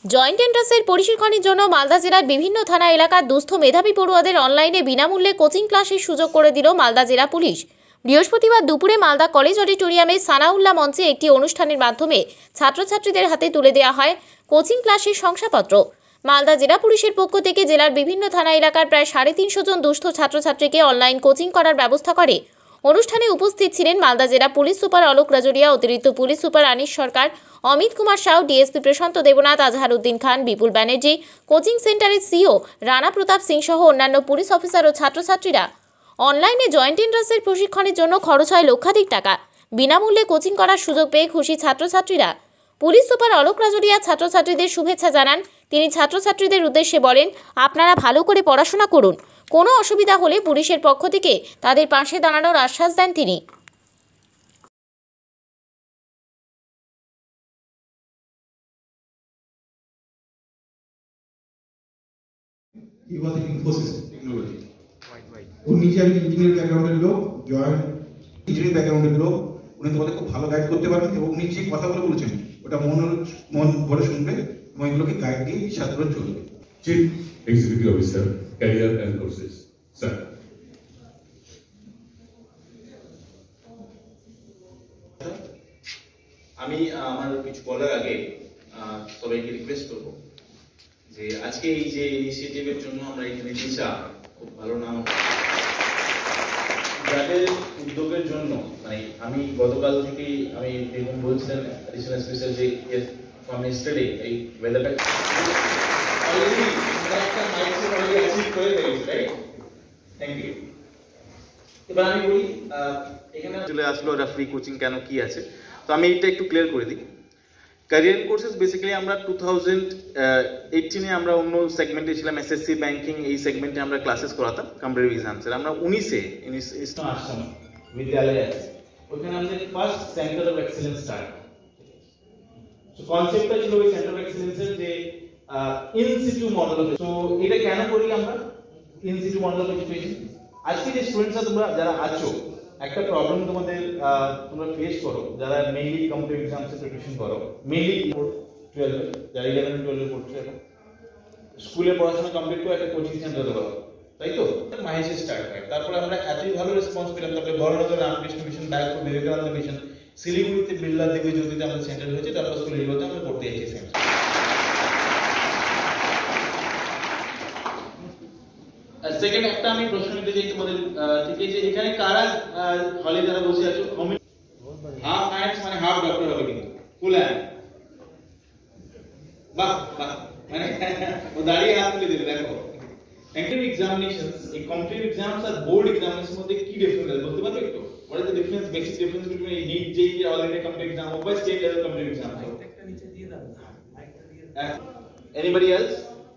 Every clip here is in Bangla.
জয়েন্ট এন্ট্রান্সের পরিশীলনের জন্য মালদা জেলার বিভিন্ন থানা এলাকার দুস্থ মেধাবী পড়ুয়াদের অনলাইনে বিনামূল্যে কোচিং ক্লাসের সুযোগ করে দিল মালদা জেলা পুলিশ। বৃহস্পতিবার দুপুরে মালদা কলেজ অডিটোরিয়ামে সানাউল্লাহ মঞ্চে একটি অনুষ্ঠানের মাধ্যমে ছাত্রছাত্রীদের হাতে তুলে দেওয়া হয় কোচিং ক্লাসের শংসাপত্র। মালদা জেলা পুলিশের পক্ষ থেকে জেলার বিভিন্ন থানা এলাকার প্রায় 350 জন দুস্থ ছাত্রছাত্রীকে অনলাইন কোচিং করার ব্যবস্থা করে। অনুষ্ঠানে উপস্থিত ছিলেন মালদা জেলা পুলিশ সুপার অলোক রাজরিয়া, অতিরিক্ত police super Anis Sarkar, Amit Kumar Sau, DSP Prashanta Debnath, Azharuddin Khan, Bipul Banerjee, coaching সেন্টারের সিও রানা প্রতাপ সিং সহ অন্যান্য পুলিশ অফিসার ও ছাত্রছাত্রীরা। অনলাইনে জয়েন্ট এন্ট্রান্সের প্রশিক্ষণের জন্য খরচ হয় লক্ষাধিক টাকা। বিনামূল্যে কোচিং করার সুযোগ পেয়ে খুশি ছাত্রছাত্রীরা। পুলিশ সুপার অলোক রাজরিয়া ছাত্রছাত্রীদের শুভেচ্ছা জানান। তিনি ছাত্রছাত্রীদের উদ্দেশ্যে বলেন, আপনারা ভালো করে পড়াশোনা করুন, কোনো অসুবিধা হলে পুলিশের পক্ষ থেকে তাদের পাশে দাঁড়ানোর আশ্বাস দেন তিনি। He was in Infosys Technology. উনি নিজে একজন ইঞ্জিনিয়ারিং ব্যাকগ্রাউন্ডের লোক, জয়েন্ট ইঞ্জিনিয়ারিং ব্যাকগ্রাউন্ডের লোক। উনি তোমাদের খুব ভালো গাইড করতে পারেন এবং উনি যে কথাগুলো বলেছেন ওটা মন ভরে শুনবে এবং এগুলোকে গাইড দিয়ে সাধারণ চলবে। Chief executive officer, career and courses, sir. আমি আমার কিছু বলার আগে সবাইকে রিকোয়েস্ট করব যে আজকে এই যে ইনিশিয়েটিভের জন্য আমরা এখানে দিশা খুব ভালো নাম যাদের উদ্যোগের জন্য মানে আমি গতকাল থেকে আমি দেখুন বলছিলেন অ্যাডিশনাল স্পেশাল যে ফ্রম ইয়েস্টারডে এই ওয়েদারটা অলরেডি একটা মাইন্ডসেট অলরেডি অ্যাচিভ করে ফেলেছি, রাইট? Thank you. এবার আমি বলি এখানে চলে আসলো ফ্রি কোচিং কেন কি আছে, তো আমি এটা একটু ক্লিয়ার করে দিই। ক্যারিয়ার কোর্সেস বেসিক্যালি আমরা 2018-এ আমরা অন্য সেগমেন্টে ছিলাম, এসএসসি ব্যাংকিং এই সেগমেন্টে আমরা ক্লাসেস করাতাম কম্পিটিটিভ এক্সামসের। আমরা 19-এ আসাম বিদ্যালয় আছে, ওখানে আমাদের first centre of excellence start. তো কনসেপ্টটা ছিল ওই সেন্টার অফ এক্সেলেন্সের যে ইন সিটু মডেল। তো এটা কেন করি আমরা in situ model of education? আজকে যে স্টুডেন্টসরা তোমরা যারা আছো, একটা প্রবলেম তোমাদের তোমরা ফেস করো যারা মেইনলি কম্পিটিটিভ এক্সামসে প্রিপারেশন করো, মেইনলি 12 যারা 11 এবং 12 পড়ছে, স্কুলে পড়াশোনা কমপ্লিট করে একটা কোচিং সেন্টারে দেওয়া, তাই তো? মাহেশে স্টার্ট হয়। তারপরে আমরা এতই ভালো রেসপন্স পেলাম, তারপরে বড়নগর রামকৃষ্ণ মিশন, ব্যারাকপুর বিবেকানন্দ মিশন, শিলিগুড়িতে বিড়লা দেবী জ্যোতিতে আমাদের সেন্টার হয়েছে, তারপর স্কুলগুলোতে আমরা পড়তে যাচ্ছি সেন্টার। সেকেন্ড একটা আমি প্রশ্ন নিতে চাই তোমাদের থেকে যে এখানে কারা হলে যারা বসে আছো হাফ হ্যান্ডস মানে হাফ ডক্টর হবে কিন্তু ফুল হ্যান্ড, বাহ বাহ, মানে ও দাঁড়িয়ে হাত তুলে দেবে। দেখো কম্পিটিটিভ এক্সামিনেশনস, এই কম্পিটিটিভ এক্সামস আর বোর্ড এক্সামিনেশনের মধ্যে কি ডিফারেন্স আছে বলতে পারবে একটু? What is the difference, basic difference between এই NEET JEE all India competitive exam ও স্টেট লেভেল কম্পিটিটিভ এক্সাম? একটা নিচে দিয়ে দাও, মাইকটা দিয়ে দাও। Anybody else?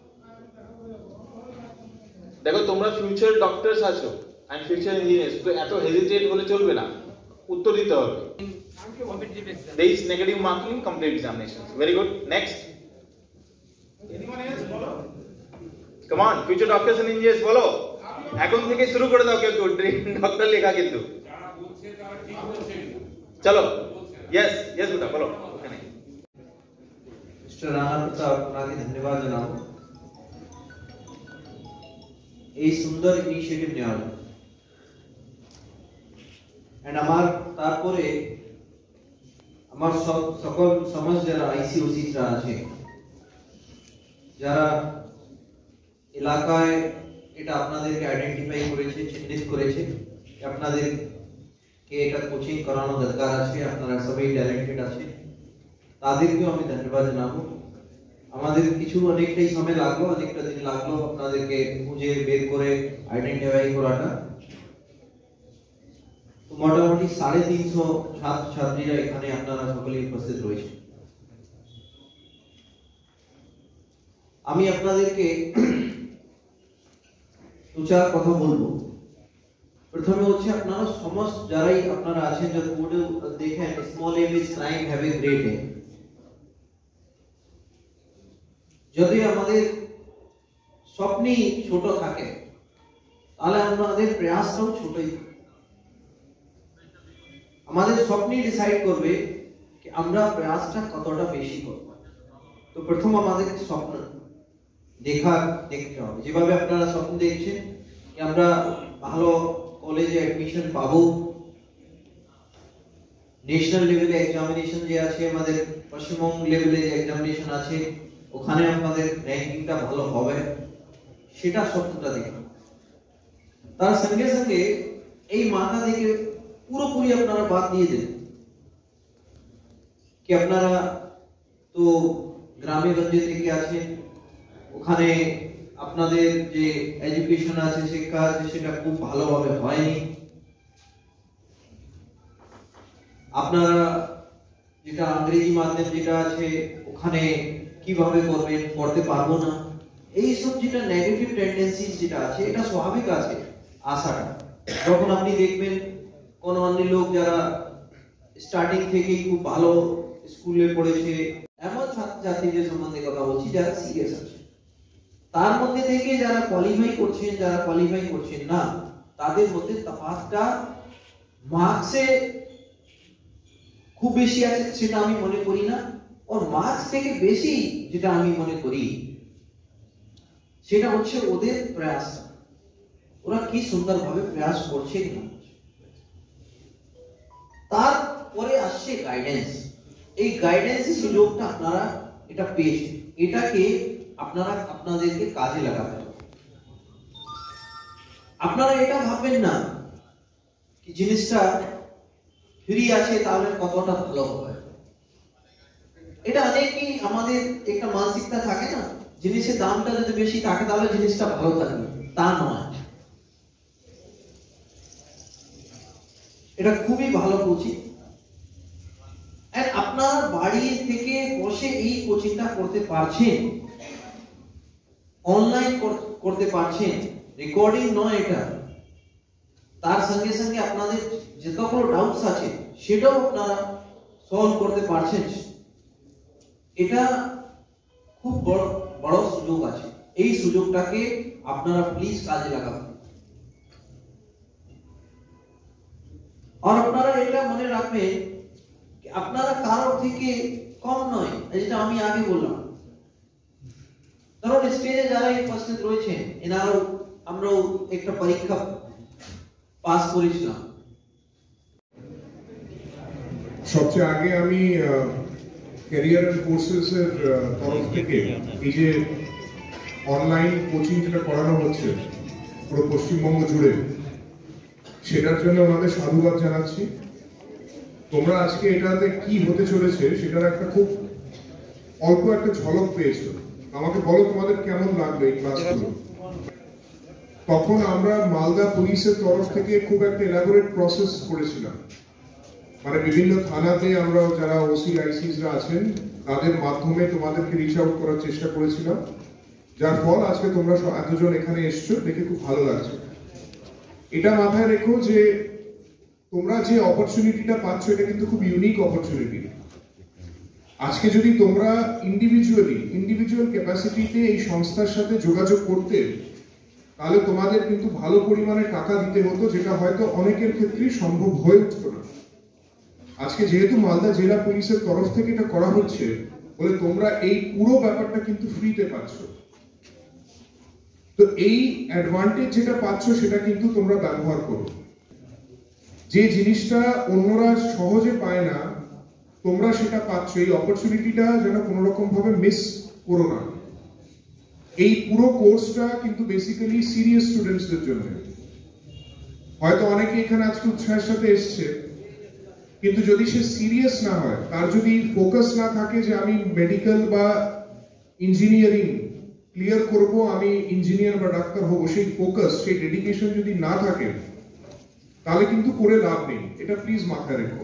দেখো তোমরা ফিউচার ডক্টরস আছো এন্ড ফিউচার ইঞ্জিনিয়ার্স, তো এত হেজিটেট হলে চলবে না, উত্তর দিতে হবে। there is negative marking in complete examinations. Very good. Next. Anyone else বলো? Come on, future doctors and engineers বলো, এখন থেকে শুরু করে দাও। কেউ ডক্টর লেখা কিন্তু যারা বলছে তারা ঠিক বলছে। চলো, यस यस বেটা বলো। ওখানে মিস্টার রানা প্রতাপ, আপনাকে ধন্যবাদ জানাবো এই সুন্দর ইনিশিয়েটিভ নেওয়ার জন্য। এন্ড আমার তারপরে আমার সকল সমাজ যারা আইসিওসিরা আছে, যারা এলাকায় এটা আপনাদেরকে আইডেন্টিফাই করেছে, চিহ্নিত করেছে, আপনাদেরকে এটা কোচিং করানো দরকার আছে, আপনারা সবাই ট্যালেন্টেড আছে, তাদেরকেও আমি ধন্যবাদ জানাবো। আমাদের কিছু অনেকটাই সময় লাগলো, অনেকটা দিন লাগলো আপনাদেরকে খুঁজে বের করে আইডেন্টিফাই করাটা। তো মোটামুটি 350 ছাত্রছাত্রীরা এখানে আপনারা সকলেই উপস্থিত রয়েছে। আমি আপনাদেরকে দু-চার কথা বলবো। প্রথমে হচ্ছে আপনারা সমস্ত যারাই আপনারা আছেন, যারা কোডে দেখেন small aim is crime have a great aim. যদি আমাদের স্বপ্নই ছোট থাকে তাহলে আমাদের প্রয়াসটাও ছোটই থাকে। আমাদের স্বপ্নই ডিসাইড করবে कि আমরা প্রয়াসটা কতটা বেশি করব। তো প্রথম আমাদের স্বপ্ন দেখতে হবে, যেভাবে আপনারা স্বপ্ন দেখছেন যে আমরা ভালো কলেজে অ্যাডমিশন পাবো, ন্যাশনাল লেভেলে এক্সামিনেশন যে আছে, আমাদের পশ্চিমবঙ্গ লেভেলে যে এক্সামিনেশন আছে ওখানে আমাদের র্যাঙ্কিংটা ভালো হবে, সেটা স্বপ্নটা দেখুন। তার সঙ্গে সঙ্গে এই মাথা থেকে পুরোপুরি আপনারা বাদ দিয়ে দেন কি আপনারা তো গ্রামে গঞ্জে থেকে আছেন, ওখানে আপনাদের যে এডুকেশন আছে, শিক্ষা আছে, সেটা খুব ভালোভাবে হয়নি। আপনারা যেটা ইংরেজি মাধ্যম যেটা আছে ওখানে কিভাবে করবেন, করতে পারবো না, এই সব যেটা নেগেটিভ টেন্ডেন্সি যেটা আছে, এটা স্বাভাবিক আছে আশাটা। যখন আপনি দেখবেন কোন অন্য লোক যারা স্টার্টিং থেকেই খুব ভালো স্কুলে পড়েছে, এমন ছাত্রছাত্রীদের সম্বন্ধে কথা বলছি যারা সিরিয়াস আছে, তার মধ্যে থেকে যারা কোয়ালিফাই করছেন, যারা কোয়ালিফাই করছেন না, তাদের মধ্যে তফাৎটা মার্কসে খুব বেশি আছে সেটা আমি মনে করি না, আর মার্কস থেকে বেশি যেটা আমি মনে করি সেটা হচ্ছে ওদের প্রয়াস, ওরা কি সুন্দরভাবে প্রয়াস করছে কিনা। তারপরে আসছে গাইডেন্স। এই গাইডেন্সের সুযোগটা আপনারা এটা পেয়েছেন, এটাকে আপনারা আপনাদেরকে কাজে লাগাতে হবে। আপনারা এটা ভাববেন না কি জিনিসটা ফ্রি আছে তাহলে কতটা ভালো হবে, এটা অনেকই আমাদের একটা মানসিকতা থাকে না, জিনিসের দামটা যদি বেশি থাকে তাহলে জিনিসটা ভালো থাকবে, তা নয়। এটা খুবই ভালো কোচিং, আপনার বাড়ি থেকে বসে এই কোচিংটা করতে পারছেন, অনলাইন করতে পারছেন, রেকর্ডিং নয় এটা। তার সঙ্গে সঙ্গে আপনাদের যতগুলো ডাউটস আছে সেটাও আপনারা সলভ করতে পারছেন, এটা খুব বড় সুযোগ আছে। এই সুযোগটাকে আপনারা প্লিজ কাজে লাগাবেন। আর আপনারা এটা মনে রাখবেন আপনারা কারোর থেকে কম নয়, যেটা আমি আগে বললাম। কারণ স্টেজে যারা উপস্থিত রয়েছেন এনারাও আমরাও একটা পরীক্ষা পাস করেছিলাম। সবচেয়ে আগে আমি ক্যারিয়ার এন্ড কোর্সেস এর তরফ থেকে এই যে অনলাইন কোচিং যেটা করানো হচ্ছে পুরো পশ্চিমবঙ্গ জুড়ে, সেটার জন্য ওনাদের সাধুবাদ জানাচ্ছি। তোমরা আজকে এটাতে কি হতে চলেছে সেটার একটা খুব অল্প একটা ঝলক পেয়েছো। আমাকে বলো তোমাদের কেমন লাগবে এই ক্লাসগুলো। তখন আমরা মালদা পুলিশের তরফ থেকে খুব একটা এলাবোরেট প্রসেস করেছিলাম, মানে বিভিন্ন থানাতে আমরা যারা ওসি আইসিসরা আছেন তাদের মাধ্যমে তোমাদেরকে রিচ আউট করার চেষ্টা করেছিলাম, যার ফল আজকে তোমরা এতজন এখানে এসছো, দেখে খুব ভালো লাগছে। এটা মাথায় রেখো যে তোমরা যে অপরচুনিটিটা পাচ্ছ এটা কিন্তু খুব ইউনিক অপরচুনিটি। আজকে যদি তোমরা ইন্ডিভিজুয়াল ক্যাপাসিটিতে এই সংস্থার সাথে যোগাযোগ করতে, তাহলে তোমাদের কিন্তু ভালো পরিমাণে টাকা দিতে হতো, যেটা হয়তো অনেকের ক্ষেত্রেই সম্ভব হয়ে উঠত না। আজকে যেহেতু মালদা জেলা পুলিশের তরফ থেকে এটা করা হচ্ছে বলে তোমরা এই পুরো ব্যাপারটা কিন্তু ফ্রিতে পাচ্ছ। তো এই অ্যাডভান্টেজ যেটা পাচ্ছ সেটা কিন্তু তোমরা ব্যবহার করো। যে জিনিসটা অন্যরা সহজে পায় না তোমরা সেটা পাচ্ছ, এই অপরচুনিটিটা যেন কোনো রকম ভাবে মিস করো না। এই পুরো কোর্সটা কিন্তু বেসিক্যালি সিরিয়াস স্টুডেন্টসদের জন্য। হয়তো অনেকে এখানে আজকে উৎসাহের সাথে এসছে, কিন্তু যদি সে সিরিয়াস না হয়, তার যদি ফোকাস না থাকে যে আমি মেডিকেল বা ইঞ্জিনিয়ারিং ক্লিয়ার করব, আমি ইঞ্জিনিয়ার বা ডাক্তার হব, সেই ফোকাস সেই ডেডিকেশন যদি না থাকে তাহলে কিন্তু করে লাভ নেই। এটা প্লিজ মাথায় রেখো।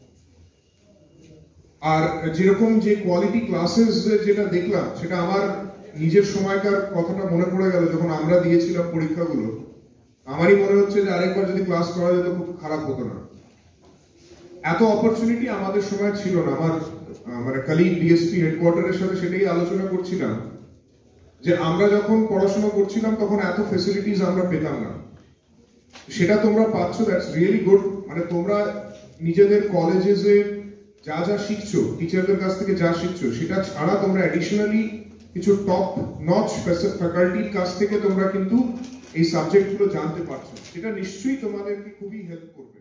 আর যেরকম যে কোয়ালিটি ক্লাসেস যেটা দেখলাম, সেটা আমার নিজের সময়কার কথাটা মনে পড়ে গেল। যখন আমরা দিয়েছিলাম পরীক্ষাগুলো, আমারই মনে হচ্ছে যে আরেকবার যদি ক্লাস করা যেত খুব খারাপ হতো না। এত অপরচুনিটি আমাদের সময় ছিল না। আমার মানে কালিগ ডিএসপি হেডকোয়ার্টারের সাথে সেটাই আলোচনা করছিলাম যে আমরা যখন পড়াশোনা করছিলাম তখন এত ফেসিলিটিস আমরা পেতাম না। সেটা তোমরা পাচ্ছ, দ্যাটস রিয়েলি গুড। মানে তোমরা নিজেদের কলেজে যা যা শিখছো, টিচারদের কাছ থেকে যা শিখছো, সেটা ছাড়া তোমরা অ্যাডিশনালি কিছু টপ নচ ফ্যাকাল্টির কাছ থেকে তোমরা কিন্তু এই সাবজেক্টগুলো জানতে পারছো, সেটা নিশ্চয়ই তোমাদেরকে খুবই হেল্প করবে।